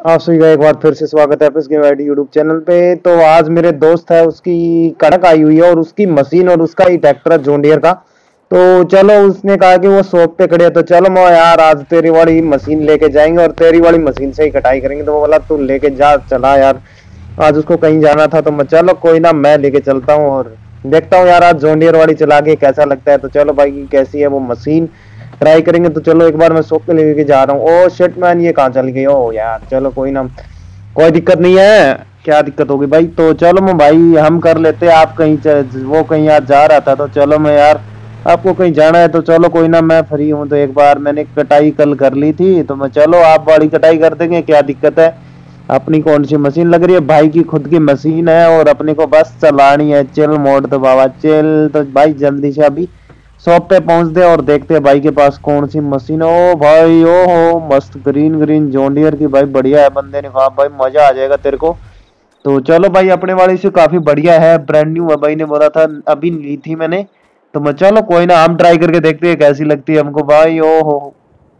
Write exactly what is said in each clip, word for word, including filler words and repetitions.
आप सभी का एक बार फिर से स्वागत है F S game ID YouTube channel पे। तो आज मेरे दोस्त है उसकी कड़क आई हुई है और उसकी मशीन और उसका ही ट्रैक्टर है जॉन डियर का। तो चलो उसने कहा कि वो शॉप पे खड़े है, तो चलो मैं यार आज तेरी वाली मशीन लेके जाएंगे और तेरी वाली मशीन से ही कटाई करेंगे। तो वो बोला तू लेके जा, चला यार आज उसको कहीं जाना था। तो मैं चलो कोई ना, मैं लेके चलता हूँ और देखता हूँ यार आज जॉन डियर वाली चला के कैसा लगता है। तो चलो भाई कैसी है वो मशीन ट्राई करेंगे। तो चलो एक बार मैं शॉप पे लेके जा रहा हूँ। ओ शिट मैन, ये कहाँ चल गई? ओ यार चलो कोई ना, कोई दिक्कत नहीं है। क्या दिक्कत होगी भाई? तो चलो मैं भाई हम कर लेते हैं। आप कहीं च- वो कहीं आज जा रहा था, तो चलो मैं यार आपको कहीं जाना है तो चलो कोई ना, मैं फ्री हूँ। तो एक बार मैंने कटाई कल कर ली थी, तो मैं चलो आप वाली कटाई कर देंगे, क्या दिक्कत है? अपनी कौन सी मशीन लग रही है? भाई की खुद की मशीन है और अपने को बस चलानी है। चिल मोड तो बाबा चिल। तो भाई जल्दी से अभी शॉप पे पहुंचते हैं और देखते हैं भाई के पास कौन सी मशीन है। ओ भाई ओ हो मस्त ग्रीन ग्रीन जॉन डियर की भाई, बढ़िया है। बंदे ने कहा भाई मजा आ जाएगा तेरे को। तो चलो भाई अपने वाली से काफी बढ़िया है, ब्रांड न्यू है। भाई ने बोला था अभी ली थी मैंने। तो मैं चलो कोई ना, हम ट्राई करके देखते हैं कैसी लगती है हमको भाई। ओ हो,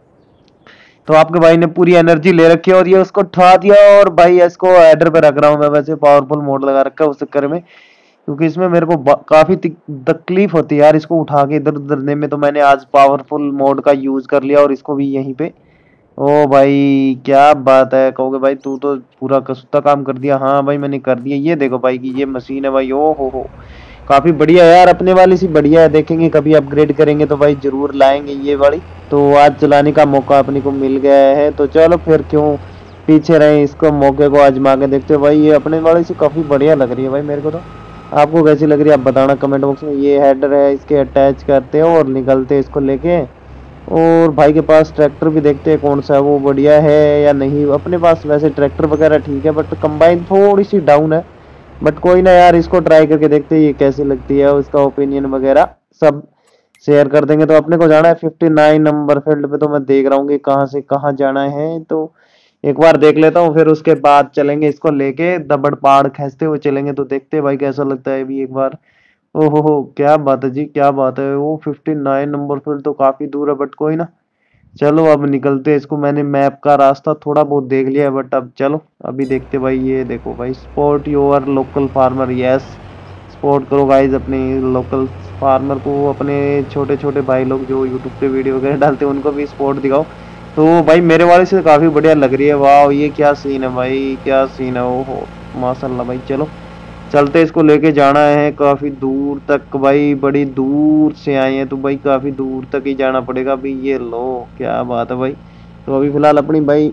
तो आपके भाई ने पूरी एनर्जी ले रखी है और ये उसको उठा दिया और भाई इसको एडर पे रख रहा हूँ मैं। वैसे पावरफुल मोड लगा रखा है उस चक्कर में, क्योंकि इसमें मेरे को ब- काफी तकलीफ होती है यार इसको उठा के इधर उधर करने में। तो मैंने आज पावरफुल मोड का यूज कर लिया और इसको भी यहीं पे। ओ भाई क्या बात है, कहोगे भाई तू तो पूरा कसूता काम कर दिया। हाँ भाई मैंने कर दिया। ये देखो भाई की ये मशीन है भाई। ओ हो हो काफी बढ़िया है यार, अपने वाली सी बढ़िया है। देखेंगे कभी अपग्रेड करेंगे तो भाई जरूर लाएंगे ये वाली। तो आज चलाने का मौका अपने को मिल गया है, तो चलो फिर क्यों पीछे रहे, इसको मौके को आजमा के देखते हो भाई। ये अपने वाली से काफी बढ़िया लग रही है भाई मेरे को। तो आपको कैसी लग रही है आप बताना कमेंट बॉक्स में। ये हेडर है, इसके अटैच करते हो और निकलते हैं इसको लेके। और भाई के पास ट्रैक्टर भी देखते हैं कौन सा है, वो बढ़िया है या नहीं। अपने पास वैसे ट्रैक्टर वगैरह ठीक है, बट कंबाइन थोड़ी सी डाउन है। बट कोई ना यार, इसको ट्राई करके देखते हैं ये कैसी लगती है, उसका ओपिनियन वगैरह सब शेयर कर देंगे। तो अपने को जाना है फिफ्टी नाइन नंबर फील्ड पे। तो मैं देख रहा हूँ कि कहाँ से कहाँ जाना है, तो एक बार देख लेता हूँ, फिर उसके बाद चलेंगे इसको लेके दबड़ पहाड़ खींचते हुए चलेंगे। तो देखते हैं भाई कैसा लगता है अभी एक बार। ओहो हो क्या बात है जी, क्या बात है। वो फिफ्टी नाइन नंबर फील्ड तो काफी दूर है, बट कोई ना, चलो अब निकलते हैं इसको। मैंने मैप का रास्ता थोड़ा बहुत देख लिया है, बट अब चलो अभी देखते भाई। ये देखो भाई, support your local farmer. Yes, support करो गाइज अपने लोकल फार्मर को। अपने छोटे छोटे भाई लोग जो यूट्यूब पे वीडियो वगैरह डालते हैं उनको भी सपोर्ट दिखाओ। तो भाई मेरे वाले से काफी बढ़िया लग रही है। वाह ये क्या सीन है भाई, क्या सीन है। ओहो माशाल्लाह भाई। चलो चलते, इसको लेके जाना है काफी दूर तक भाई, बड़ी दूर से आए हैं तो भाई काफी दूर तक ही जाना पड़ेगा अभी। ये लो क्या बात है भाई। तो अभी फिलहाल अपनी भाई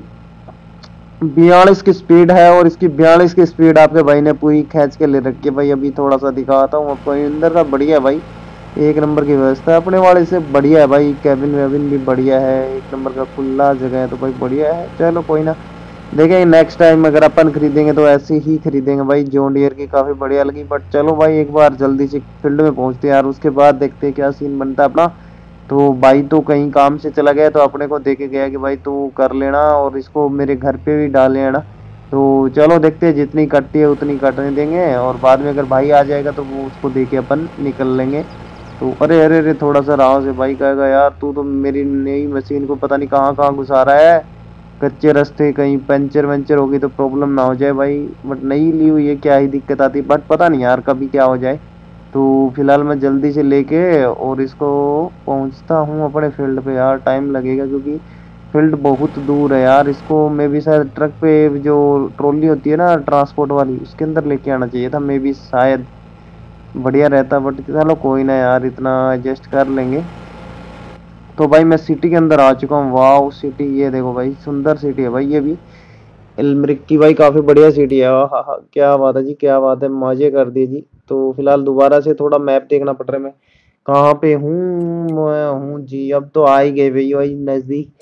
बयालीस की स्पीड है और इसकी बयालीस की स्पीड आपके भाई ने पूरी खींच के ले रखी है भाई। अभी थोड़ा सा दिखाता हूँ आपको अंदर का, बढ़िया है भाई, एक नंबर की व्यवस्था है अपने वाले से। बढ़िया है भाई, कैबिन वेबिन भी बढ़िया है, एक नंबर का खुला जगह है। तो भाई बढ़िया है, चलो कोई ना, देखेंगे नेक्स्ट टाइम अगर अपन खरीदेंगे तो ऐसे ही खरीदेंगे भाई। जॉन डियर की काफी बढ़िया लगी। बट चलो भाई एक बार जल्दी से फील्ड में पहुंचते हैं यार, उसके बाद देखते हैं क्या सीन बनता है अपना। तो भाई तो कहीं काम से चला गया, तो अपने को देके गया कि भाई तू कर लेना और इसको मेरे घर पे भी डाल लेना। तो चलो देखते हैं, जितनी कटती है उतनी कटने देंगे और बाद में अगर भाई आ जाएगा तो वो उसको देके अपन निकल लेंगे। तो अरे अरे अरे थोड़ा सा राह से भाई कहेगा यार तू तो मेरी नई मशीन को पता नहीं कहाँ कहाँ घुसा रहा है। कच्चे रास्ते कहीं पंचर वंचर होगी तो प्रॉब्लम ना हो जाए भाई। बट नहीं ली हुई है, क्या ही दिक्कत आती, बट पता नहीं यार कभी क्या हो जाए। तो फिलहाल मैं जल्दी से लेके और इसको पहुंचता हूँ अपने फील्ड पे। यार टाइम लगेगा क्योंकि फील्ड बहुत दूर है यार। इसको मे भी शायद ट्रक पे जो ट्रॉली होती है ना ट्रांसपोर्ट वाली, उसके अंदर लेके आना चाहिए था मे भी, शायद बढ़िया रहता। बट चलो कोई ना यार, इतना एडजस्ट कर लेंगे। तो भाई मैं सिटी के अंदर आ चुका हूँ। वाह सिटी, ये देखो भाई सुंदर सिटी है भाई ये भी। इलमरिक की भाई काफी बढ़िया सिटी है। हाँ हाँ क्या बात है जी, क्या बात है, मजे कर दिए जी। तो फिलहाल दोबारा से थोड़ा मैप देखना पड़ रहा है। मैं कहाँ पे हूँ? मैं हूँ जी, अब तो आ ही गए भाई भाई नजदीक।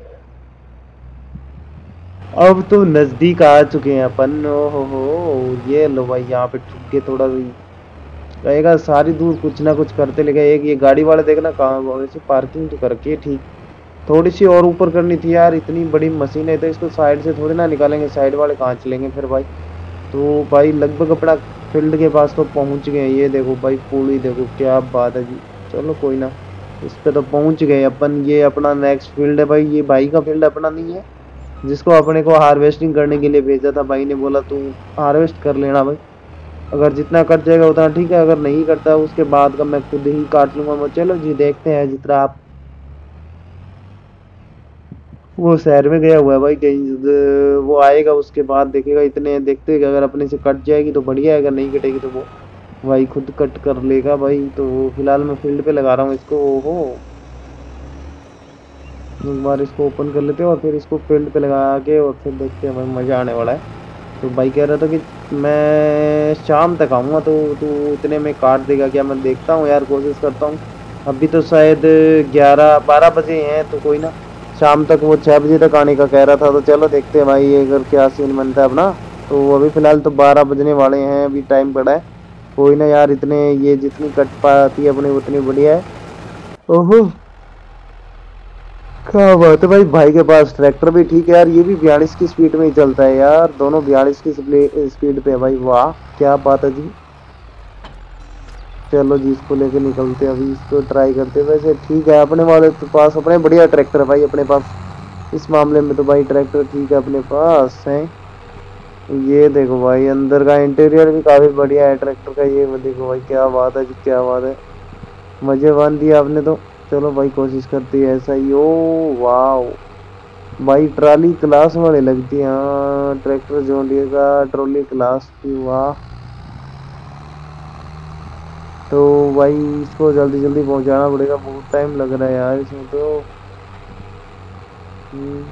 अब तो नजदीक आ चुके हैं अपन। ओहो हो ये लो भाई, यहाँ पे ठुक के थोड़ा रहेगा सारी दूर कुछ ना कुछ करते लेगा। एक ये गाड़ी वाले देखना कहाँ, वैसे पार्किंग तो कर रखी है ठीक, थोड़ी सी और ऊपर करनी थी यार। इतनी बड़ी मशीन है तो इसको साइड से थोड़ी ना निकालेंगे, साइड वाले कहाँ चलेंगे फिर भाई। तो भाई लगभग अपना फील्ड के पास तो पहुंच गए हैं। ये देखो भाई पुली देखो, क्या बात है जी। चलो कोई ना, इस पे तो पहुंच गए अपन। ये अपना नेक्स्ट फील्ड है भाई, ये भाई का फील्ड अपना नहीं है। जिसको अपने को हार्वेस्टिंग करने के लिए भेजा था, भाई ने बोला तू हार्वेस्ट कर लेना भाई, अगर जितना कट जाएगा उतना ठीक है, अगर नहीं करता उसके बाद का मैं खुद ही काट लूंगा। मैं चलो जी देखते हैं जितना आप, वो शहर में गया हुआ है भाई कहीं, वो आएगा उसके बाद देखेगा, इतने देखते हैं कि अगर अपने से कट जाएगी तो बढ़िया है, अगर नहीं कटेगी तो वो भाई खुद कट कर लेगा भाई। तो फिलहाल मैं फील्ड पे लगा रहा हूँ इसको। ओहो, एक बार इसको ओपन कर लेते हैं और फिर इसको फील्ड पे लगा के और फिर देखते हैं भाई, मज़ा आने वाला है। तो भाई कह रहा था कि मैं शाम तक आऊँगा, तो तू इतने में काट देगा क्या? मैं देखता हूँ यार, कोशिश करता हूँ। अभी तो शायद ग्यारह बारह बजे हैं, तो कोई ना, शाम तक वो छः बजे तक आने का कह रहा था। तो चलो देखते हैं भाई अगर क्या सीन बनता है अपना। तो अभी फ़िलहाल तो बारह बजने वाले हैं, अभी टाइम पड़ा है। कोई ना यार, इतने ये जितनी कट पाती है अपनी उतनी बढ़िया है। ओहो, क्या बात है भाई, भाई के पास ट्रैक्टर भी ठीक है यार, ये भी बयालीस की स्पीड में ही चलता है यार, दोनों बयालीस की स्पीड पे है भाई। वाह क्या बात है जी। चलो जी इसको लेके निकलते हैं, अभी इसको ट्राई करते हैं। वैसे ठीक है, अपने वाले के पास अपने बढ़िया ट्रैक्टर है भाई, अपने पास इस मामले में तो भाई ट्रैक्टर ठीक है अपने पास है। ये देखो भाई, अंदर का इंटीरियर भी काफ़ी बढ़िया है ट्रैक्टर का, ये देखो भाई, क्या बात है जी, क्या बात है, मज़े बांध दिया आपने तो। चलो भाई कोशिश करते हैं ऐसा ही। ओ वाह भाई, ट्रॉली क्लास वाले लगती है, हाँ ट्रैक्टर जॉन डीयर का ट्रॉली क्लास की, वाह। तो भाई इसको जल्दी जल्दी पहुंचाना पड़ेगा, बहुत टाइम लग रहा है यार इसमें तो। हम्म,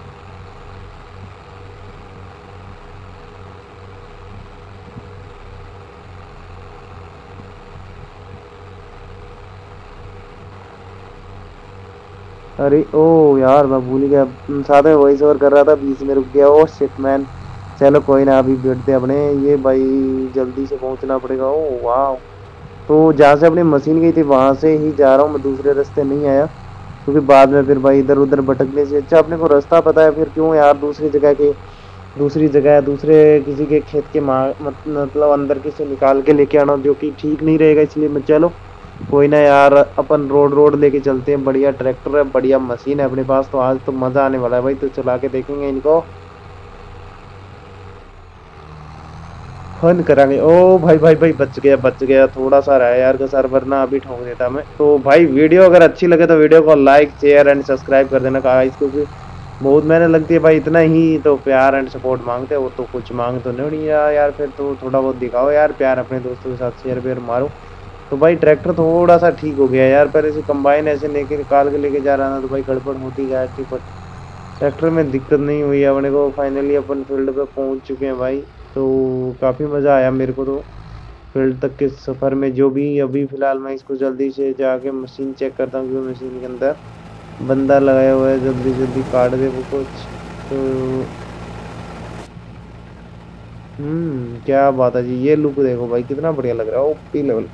अरे ओ यार मैं भूल ही गया, साथ में वॉइस ओवर कर रहा था, बीच में रुक गया। Oh shit man. चलो कोई ना, अभी बैठते हैं अपने, ये भाई जल्दी से पहुंचना पड़ेगा। ओ वाह, तो जहाँ से अपनी मशीन गई थी वहाँ से ही जा रहा हूँ मैं, दूसरे रास्ते नहीं आया, क्योंकि बाद में फिर भाई इधर उधर भटकने से अच्छा अपने को रास्ता पता है, फिर क्यों यार दूसरी जगह के दूसरी जगह दूसरे किसी के खेत के मार मतलब अंदर किसे निकाल के लेके आना, जो कि ठीक नहीं रहेगा। इसलिए मैं चलो कोई ना यार, अपन रोड रोड लेके चलते हैं, बढ़िया ट्रैक्टर है, बढ़िया मशीन है अपने पास, तो आज तो मज़ा आने वाला है भाई। तो चला के देखेंगे इनको, फन करांगे। ओ भाई भाई भाई, बच गया बच गया, थोड़ा सा रहा है यार का सर, वरना अभी ठोक देता मैं। तो भाई वीडियो अगर अच्छी लगे तो वीडियो को लाइक शेयर एंड सब्सक्राइब कर देना गाइस, क्योंकि बहुत मेहनत लगती है भाई, इतना ही तो प्यार एंड सपोर्ट मांगते हैं, वो तो कुछ मांग तो नहीं रहा यार, फिर तो थोड़ा बहुत दिखाओ यार प्यार, अपने दोस्तों के साथ शेयर वेयर मारो। तो भाई ट्रैक्टर थोड़ा सा ठीक हो गया यार, पहले से कंबाइन ऐसे लेके निकाल के लेके जा रहा था तो भाई गड़बड़ होती जा रही थी, पर ट्रैक्टर में दिक्कत नहीं हुई है अपने को। फाइनली अपन फील्ड पे पहुंच चुके हैं भाई, तो काफ़ी मज़ा आया मेरे को तो फील्ड तक के सफ़र में जो भी। अभी फ़िलहाल मैं इसको जल्दी से जाके मशीन चेक करता हूँ, क्योंकि मशीन के अंदर बंदा लगाया हुआ है, जल्दी जल्दी काट दे वो कुछ। तो हम्म क्या बात है जी, ये लुक देखो भाई कितना बढ़िया लग रहा है, ओपी लेवल।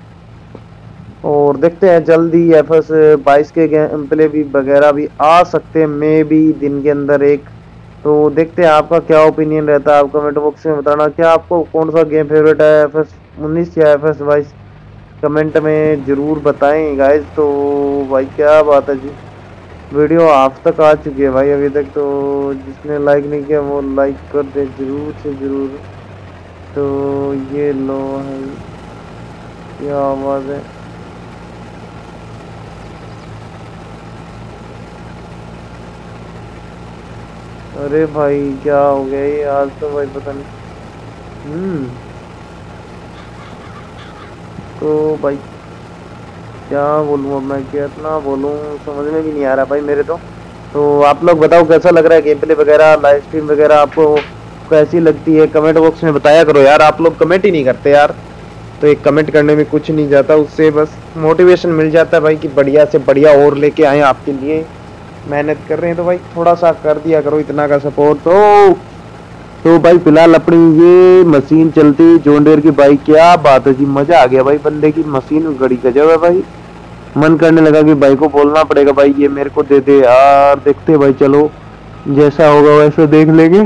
और देखते हैं जल्दी एफ एस बाईस के गेम प्ले भी वगैरह भी आ सकते हैं मे भी दिन के अंदर एक। तो देखते हैं आपका क्या ओपिनियन रहता है, आप कमेंट बॉक्स में बताना, क्या आपको कौन सा गेम फेवरेट है, एफ एस उन्नीस या एफ एस बाईस, कमेंट में ज़रूर बताएं गाइज। तो भाई क्या बात है जी, वीडियो आप तक आ चुकी है भाई अभी तक, तो जिसने लाइक नहीं किया वो लाइक कर दे जरूर से ज़रूर। तो ये लो है, क्या आवाज़ है, अरे भाई क्या हो गया ये आज तो भाई, पता नहीं। हम्म तो भाई क्या बोलूँ अब मैं, कितना बोलूँ, समझ में भी नहीं आ रहा भाई मेरे तो। तो आप लोग बताओ कैसा लग रहा है गेम प्ले वगैरह, लाइव स्ट्रीम वगैरह आपको कैसी लगती है, कमेंट बॉक्स में बताया करो यार, आप लोग कमेंट ही नहीं करते यार। तो एक कमेंट करने में कुछ नहीं जाता, उससे बस मोटिवेशन मिल जाता है भाई कि बढ़िया से बढ़िया और लेके आए आपके लिए, मेहनत कर रहे हैं, तो भाई थोड़ा सा कर दिया करो इतना का सपोर्ट। तो तो भाई फिलहाल अपनी ये मशीन चलती जॉन डियर की भाई, क्या बात है जी, मजा आ गया भाई, बंदे की मशीन गड़ी गजब है भाई। मन करने लगा कि भाई को बोलना पड़ेगा भाई ये मेरे को दे दे यार, देखते भाई, चलो जैसा होगा वैसा देख लेंगे।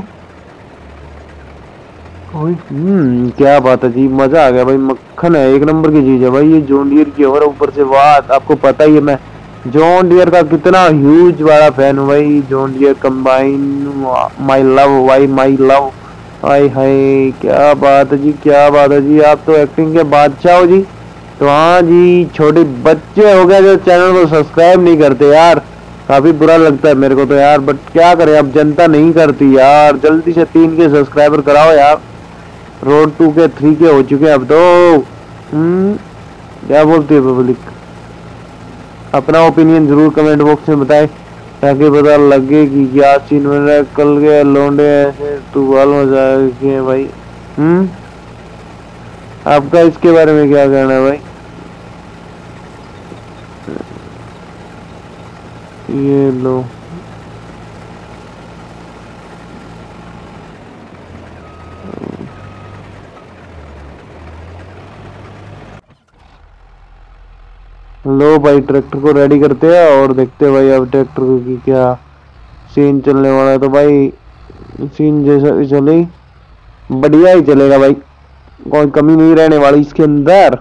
ओए, हम्म क्या बात है जी, मजा आ गया भाई, मक्खन है, एक नंबर की चीज है भाई ये जॉन डियर की, और ऊपर से वाह, आपको पता ही है मैं जॉन डियर का कितना ह्यूज बड़ा फैन हूँ भाई। John Deere combine, my love भाई, माय लव। हाय हाय, क्या बात है जी, क्या बात है जी, आप तो एक्टिंग के बादशाह हो जी। तो हाँ जी, छोटे बच्चे हो गए जो चैनल को सब्सक्राइब नहीं करते यार, काफी बुरा लगता है मेरे को तो यार, बट क्या करें, अब जनता नहीं करती यार। जल्दी से तीन के सब्सक्राइबर कराओ यार, रोड टू के थ्री के हो चुके हैं अब तो। हम्म क्या बोलती है पब्लिक? अपना ओपिनियन जरूर कमेंट बॉक्स में बताएं, ताकि पता लगे कि क्या सीन बन रहा है। कल के लौंडे ऐसे तू बाल मजा भाई। हम्म आपका इसके बारे में क्या कहना है भाई? ये लो, लो भाई, ट्रैक्टर को रेडी करते हैं और देखते हैं भाई अब ट्रैक्टर को की क्या सीन चलने वाला है। तो भाई सीन जैसा भी चले, बढ़िया ही चलेगा भाई, कोई कमी नहीं रहने वाली इसके अंदर।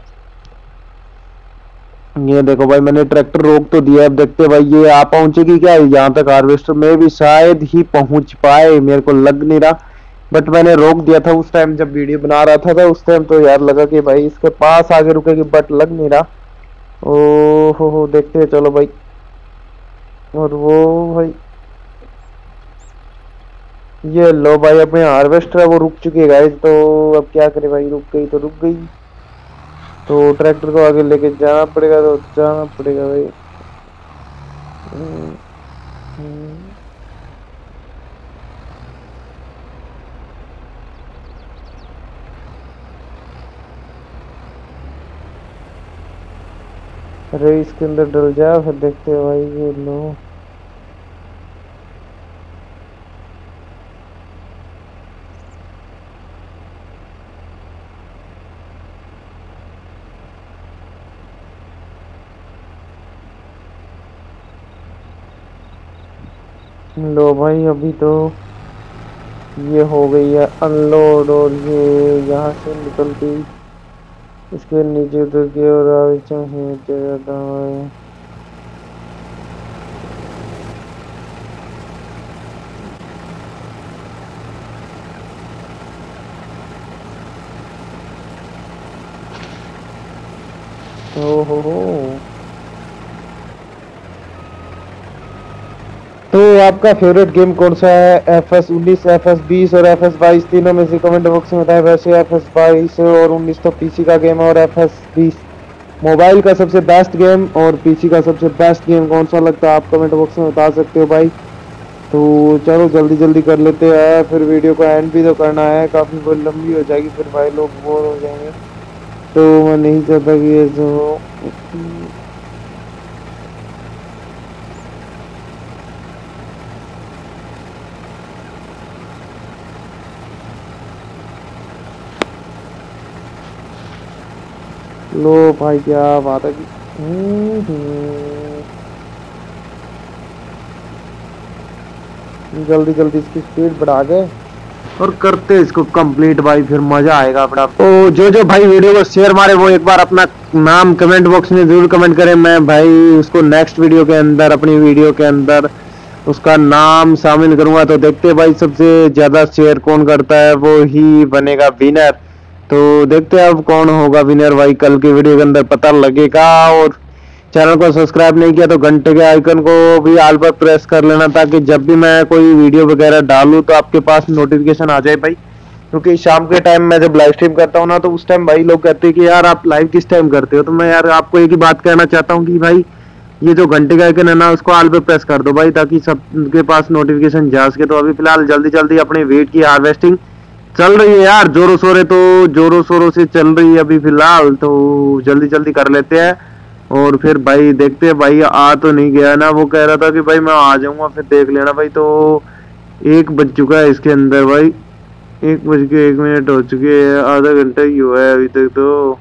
ये देखो भाई, मैंने ट्रैक्टर रोक तो दिया, अब देखते भाई ये आ पहुंचेगी क्या यहाँ तक। हार्वेस्टर में भी शायद ही पहुंच पाए, मेरे को लग नहीं रहा, बट मैंने रोक दिया था उस टाइम जब वीडियो बना रहा था, तो उस टाइम तो यार लगा कि भाई इसके पास आगे रुकेगी, बट लग नहीं रहा। ओ हो हो, देखते हैं चलो भाई। और वो भाई, ये लो भाई, अपने हार्वेस्टर है वो रुक चुकी है गाइस, तो अब क्या करें भाई, रुक गई तो रुक गई, तो ट्रैक्टर को आगे लेके जाना पड़ेगा, तो जाना पड़ेगा भाई। हम्म, हम्म। अरे इसके अंदर डल जा, फिर देखते हैं भाई। ये लो, लो भाई, अभी तो ये हो गई है अनलोड, और ये यहाँ से निकल गई, इसके नीचे उतर के और आगे चाहिए ज्यादा है। ओ हो हो, तो आपका फेवरेट गेम कौन सा है? एफ एस उन्नीस, एफ एस बीस और एफ एस बाईस, तीनों में से कमेंट बॉक्स में बताएं। वैसे एफ एस बाईस और उन्नीस तो पीसी का गेम है, और एफ एस बीस मोबाइल का सबसे बेस्ट गेम, और पीसी का सबसे बेस्ट गेम कौन सा लगता है आप कमेंट बॉक्स में बता सकते हो भाई। तो चलो जल्दी जल्दी कर लेते हैं, फिर वीडियो को एंड भी तो करना है, काफ़ी लंबी हो जाएगी, फिर भाई लोग बोर हो जाएंगे, तो मैं नहीं चाहता कि ये जो लो भाई, क्या बात है कि जल्दी जल्दी इसकी स्पीड बढ़ा के और करते इसको कंप्लीट भाई, फिर मजा आएगा अपना। तो जो जो भाई वीडियो को शेयर मारे वो एक बार अपना नाम कमेंट बॉक्स में जरूर कमेंट करें, मैं भाई उसको नेक्स्ट वीडियो के अंदर, अपनी वीडियो के अंदर उसका नाम शामिल करूंगा। तो देखते भाई सबसे ज्यादा शेयर कौन करता है वो ही बनेगा विनर। तो देखते हैं अब कौन होगा विनर भाई, कल की वीडियो के अंदर पता लगेगा। और चैनल को सब्सक्राइब नहीं किया तो घंटे के आइकन को भी ऑल पर प्रेस कर लेना, ताकि जब भी मैं कोई वीडियो वगैरह डालूं तो आपके पास नोटिफिकेशन आ जाए भाई। क्योंकि शाम के टाइम मैं जब लाइव स्ट्रीम करता हूँ ना, तो उस टाइम भाई लोग कहते हैं कि यार आप लाइव किस टाइम करते हो, तो मैं यार आपको एक ही बात कहना चाहता हूँ कि भाई ये जो घंटे का आइकन है ना, उसको ऑल पे प्रेस कर दो भाई, ताकि सबके पास नोटिफिकेशन जा सके। तो अभी फिलहाल जल्दी जल्दी अपने वेट की हार्वेस्टिंग चल रही है यार, जोरों शोरों तो जोरों शोरों से चल रही है अभी फिलहाल, तो जल्दी जल्दी कर लेते हैं। और फिर भाई देखते हैं, भाई आ तो नहीं गया ना, वो कह रहा था कि भाई मैं आ जाऊंगा फिर देख लेना भाई। तो एक बज चुका है इसके अंदर भाई, एक बज के एक मिनट हो चुके हैं, आधा घंटा ही हुआ है अभी तक। तो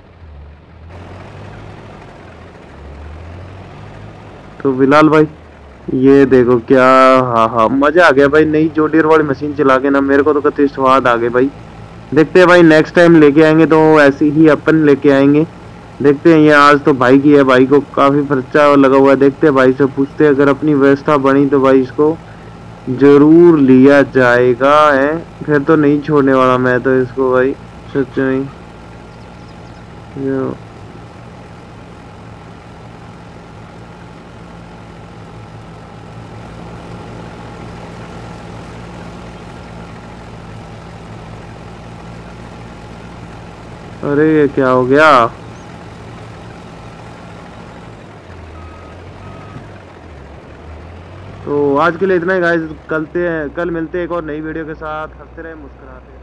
तो फिलहाल भाई ये देखो क्या, हाँ हाँ मजा आ गया भाई, नई जोडियर वाली मशीन चला के ना, मेरे को तो कतई स्वाद आ गए भाई। देखते हैं भाई नेक्स्ट टाइम लेके आएंगे तो ऐसे ही अपन लेके आएंगे, देखते हैं, ये आज तो भाई की है, भाई को काफी खर्चा लगा हुआ है। देखते हैं भाई से पूछते हैं, अगर अपनी व्यवस्था बनी तो भाई इसको जरूर लिया जाएगा है। फिर तो नहीं छोड़ने वाला मैं तो इसको भाई, सच में। जो अरे ये क्या हो गया। तो आज के लिए इतना ही गाइस, कल कल मिलते हैं एक और नई वीडियो के साथ। हंसते रहे, मुस्कुराते रहे।